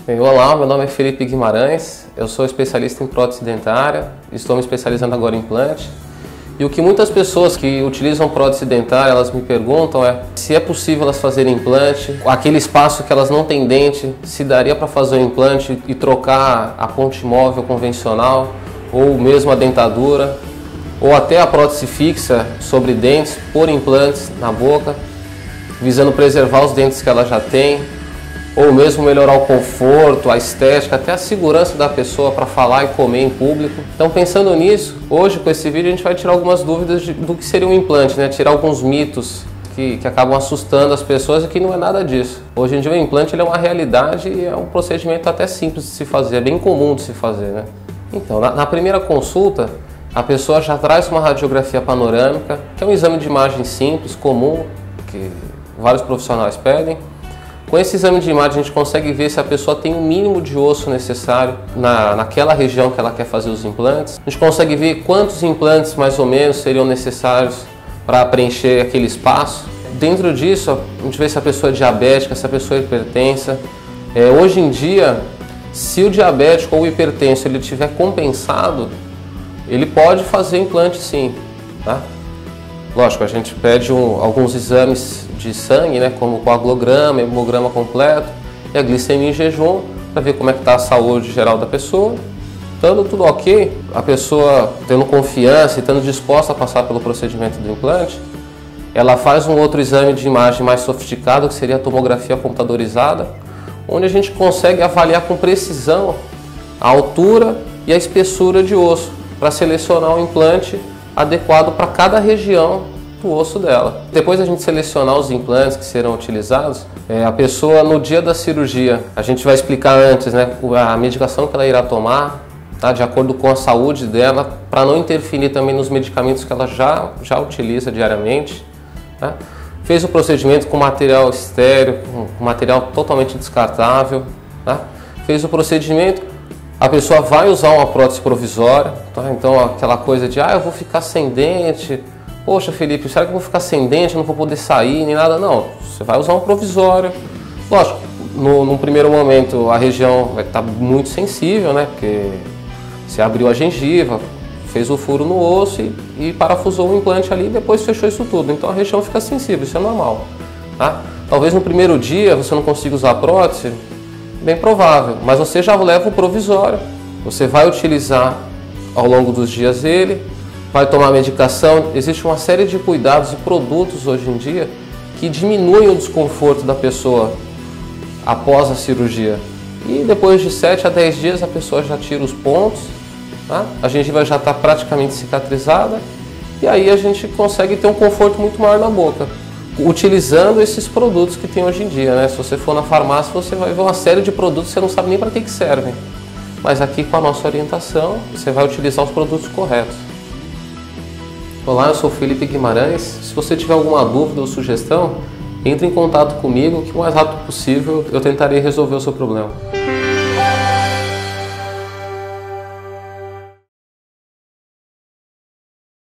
Bem, olá, meu nome é Felipe Guimarães, eu sou especialista em prótese dentária, estou me especializando agora em implante. E o que muitas pessoas que utilizam prótese dentária, elas me perguntam é se é possível elas fazerem implante, aquele espaço que elas não têm dente, se daria para fazer um implante e trocar a ponte móvel convencional, ou mesmo a dentadura, ou até a prótese fixa sobre dentes por implantes na boca, visando preservar os dentes que ela já tem, ou mesmo melhorar o conforto, a estética, até a segurança da pessoa para falar e comer em público. Então, pensando nisso, hoje com esse vídeo a gente vai tirar algumas dúvidas do que seria um implante, né? Tirar alguns mitos que acabam assustando as pessoas e que não é nada disso. Hoje em dia o implante ele é uma realidade e é um procedimento até simples de se fazer, é bem comum de se fazer, né? Então, na primeira consulta, a pessoa já traz uma radiografia panorâmica, que é um exame de imagem simples, comum, que vários profissionais pedem. Com esse exame de imagem a gente consegue ver se a pessoa tem o mínimo de osso necessário naquela região que ela quer fazer os implantes. A gente consegue ver quantos implantes mais ou menos seriam necessários para preencher aquele espaço. Dentro disso a gente vê se a pessoa é diabética, se a pessoa é hipertensa. Hoje em dia, se o diabético ou o hipertenso ele tiver compensado, ele pode fazer implante sim, tá? Lógico, a gente pede alguns exames de sangue, né, como o coagulograma, hemograma completo e a glicemia em jejum, para ver como é que está a saúde geral da pessoa. Estando tudo ok, a pessoa tendo confiança e estando disposta a passar pelo procedimento do implante, ela faz um outro exame de imagem mais sofisticado, que seria a tomografia computadorizada, onde a gente consegue avaliar com precisão a altura e a espessura de osso, para selecionar um implante adequado para cada região do osso dela. Depois da gente selecionar os implantes que serão utilizados, a pessoa no dia da cirurgia, a gente vai explicar antes, né, a medicação que ela irá tomar, tá, de acordo com a saúde dela, para não interferir também nos medicamentos que ela já utiliza diariamente. Tá? Fez o procedimento com material estéril, com material totalmente descartável. Tá? Fez o procedimento, a pessoa vai usar uma prótese provisória, tá? Então aquela coisa de eu vou ficar sem dente, poxa Felipe, será que eu vou ficar sem dente, eu não vou poder sair, nem nada? Não, você vai usar um provisório. Lógico, num primeiro momento a região vai estar muito sensível, né? Porque você abriu a gengiva, fez o furo no osso e parafusou o implante ali e depois fechou isso tudo. Então a região fica sensível, isso é normal. Tá? Talvez no primeiro dia você não consiga usar a prótese, bem provável, mas você já leva o provisório, você vai utilizar ao longo dos dias ele, vai tomar medicação. Existe uma série de cuidados e produtos hoje em dia que diminuem o desconforto da pessoa após a cirurgia. E depois de 7 a 10 dias a pessoa já tira os pontos, tá? A gengiva já está praticamente cicatrizada e aí a gente consegue ter um conforto muito maior na boca, utilizando esses produtos que tem hoje em dia, né? Se você for na farmácia, você vai ver uma série de produtos que você não sabe nem para que servem. Mas aqui com a nossa orientação, você vai utilizar os produtos corretos. Olá, eu sou Felipe Guimarães. Se você tiver alguma dúvida ou sugestão, entre em contato comigo que o mais rápido possível eu tentarei resolver o seu problema.